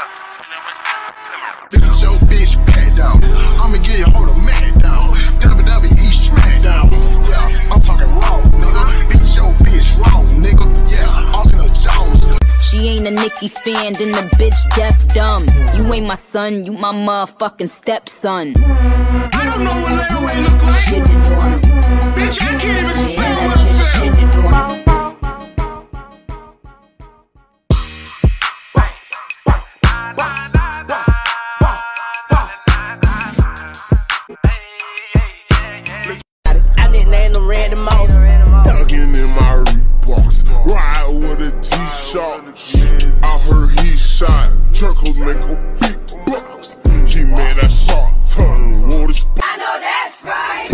Get your bitch pat down. I'ma get your hold a man down. WWE Smackdown. Yeah, I'm talking raw, nigga. Beat your bitch raw, nigga. Yeah, all in the jaws. She ain't a Nicki fan, then the bitch deaf dumb. You ain't my son, you my motherfucking stepson. I don't know what layaway look like. Bitch, I can't even spell myself. I nicknamed them Randy Moss. Thuggin' in my Reeboks, ride with a G-Shock. I heard he shot, Turkles make a big bucks. He made that shot turn, wore the I know that's right.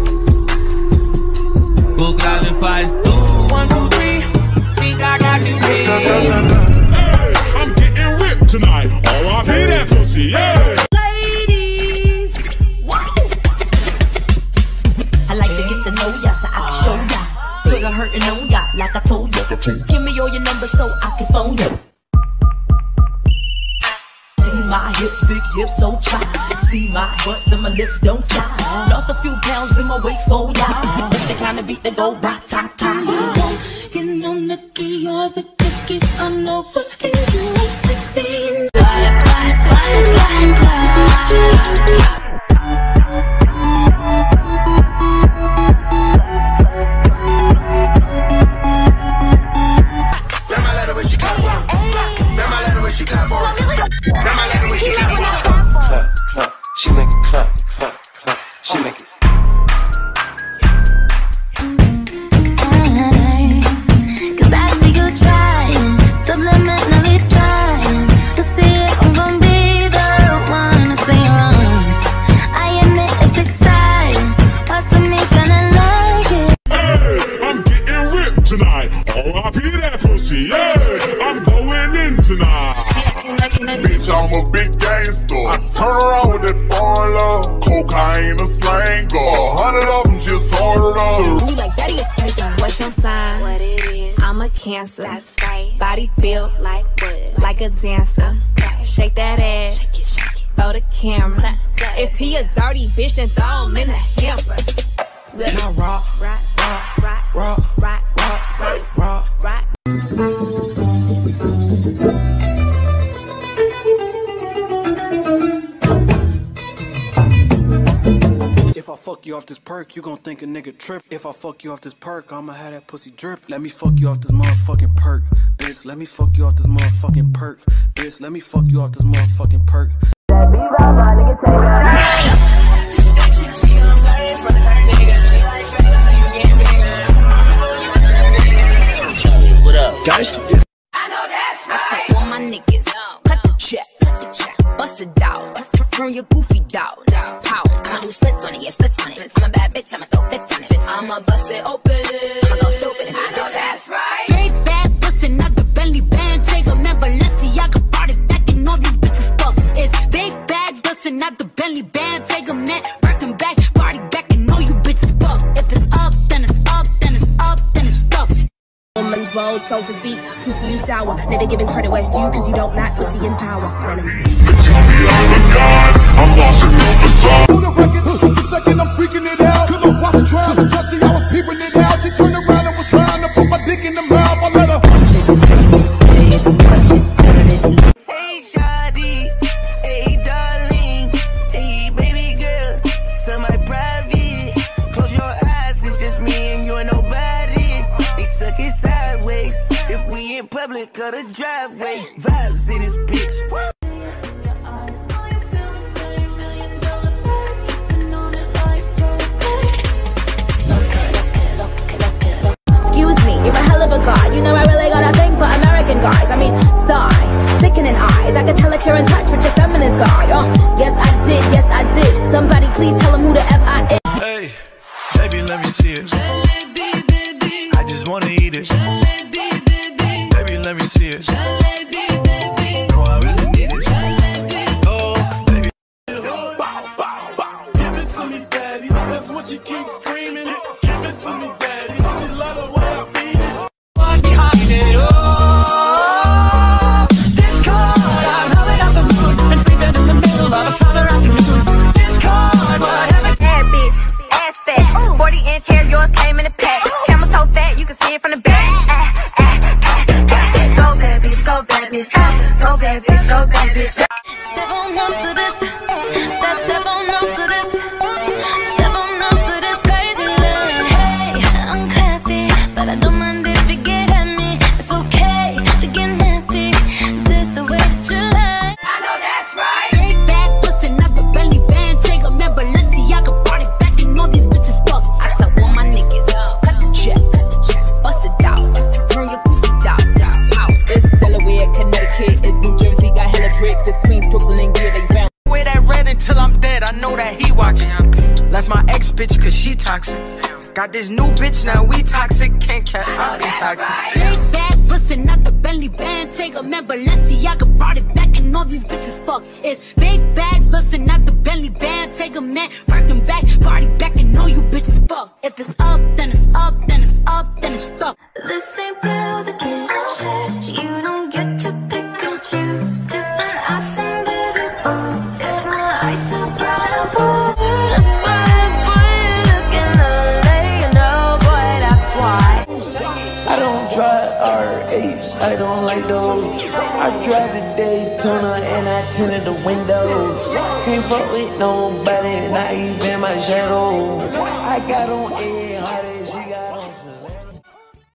Book out in 5, 1, 2, 3. Think I got you, Hey, I'm getting ripped tonight. R.I.P. that pussy, yeah. Ladies, I like to get to know ya so I can show ya. Put a hurtin' on ya like I told ya. Give me all your numbers so I can phone ya. See my hips, big hips, so try. See my butts and my lips don't try. Lost a few pounds in my waist, oh yeah. It's the kind of beat that go rat-ta-ta. You know, Nicki, you're the cookies. I'm no fucking you. 16. She make it clap, clap, clap. She make it. Cause I see you trying, subliminally trying to see if I'm gonna be the one to stay wrong. I admit it's exciting, parts of me gonna like it. Hey, I'm getting ripped tonight. R.I.P. that pussy, yeah. I'm going in tonight. Bitch, I'm a big gangster. I turn around with that foreign love. Cocaine, a slang, 100 of them just ordered up. We like daddy, what's your sign? What it is? I'm a Cancer. That's right. Body built like wood, like a dancer. Shake that ass, throw the camera. If he a dirty bitch, then throw him in the hamper. Now rock, Rock, rock, rock, rock, rock, rock, rock. If I fuck you off this perk, you gon' think a nigga trip. If I fuck you off this perk, I'ma have that pussy drip. Let me fuck you off this motherfucking perk, bitch. Let me fuck you off this motherfucking perk, bitch. Let me fuck you off this motherfucking perk. What up? Geist? I know that's right. Want my niggas, cut the check, bust it out, turn your goofy dog, pow. I'ma do splits on it, yeah, splits on it. I'm a bad bitch, I'ma throw fits on it. I'ma bust it open, I'ma go stupid. I know that's right. Big bag, bustin' out the belly band. Take a man, Balenciaga brought it back, and all these bitches fuck. It's big bags, bustin' out the belly band. Take a man, Birkin back, party back, and all you bitches fuck. If it's up, then it's up, then it's up, then it's stuck. Woman's bold, so to speak. Pussy, you sour. Never giving credit where it's due, cause you don't like pussy in power. Venom. I'm lost in the facade. Who the record? Second, I'm freaking it out. Cause I'm watching trials and touching, I was peeping it out. She turned around and was trying to put my dick in the mouth. I let her. Hey, shawty. Hey, darling. Hey, baby girl. So my private. Close your eyes, it's just me and you and nobody. They suck it sideways. If we in public or the driveway. Vibes in this bitch. Excuse me, you're a hell of a guy. You know I really got a thing for American guys. I mean, sigh, sickening eyes. I can tell that you're in touch with your feminine side. Oh, yes I did, yes I did. Somebody please tell him who the F I is. Hey, baby, let me see it. I just wanna eat it. Baby, let me see it. No, I really need it. Oh, baby. Give it to me, daddy. That's what she keeps screaming. Give it to me, daddy. She love the way I beat it. Behind it, oh, this card, I'm held up. bitch. Go bad bitch, go bad bitch. Step on up to this. Step on up to this. Step on up to this crazy love. Hey, I'm classy, but I don't mind if you get at me. It's okay to get nasty, just the way that you like. I know that's right. Big bag, bustin' out the belly band. Take a man, Balenciaga, brought it back and all these bitches fuck. I tell all my niggas, cut the check, bust it out, turn your pussy down. It's Delaware, Connecticut, it's New Jersey, got hella bricks. It's Queens, Brooklyn, yeah, they bound. Wear that red until I'm dead, I know that he watching. Left my ex bitch cause she toxic. Got this new bitch, now we toxic. Can't catch, I be toxic. Big bag, bustin' out the belly band. Take a man, Balenciaga, brought it back and all these bitches fuck. It's big bags, bustin' out the belly band. Take a man, working back, party back and all you bitches fuck. If it's up, then it's up, then it's up, then it's stuck. This ain't build a bitch. You don't get to pick and choose. Different ass and bigger boobs. If my eyes are brown or blue. That's why this boy looking LA, you know, boy, that's why. I don't drive R8s, I don't like those. I drive a Daytona and I tinted the windows. Can't fuck with nobody, not even my shadow. I got on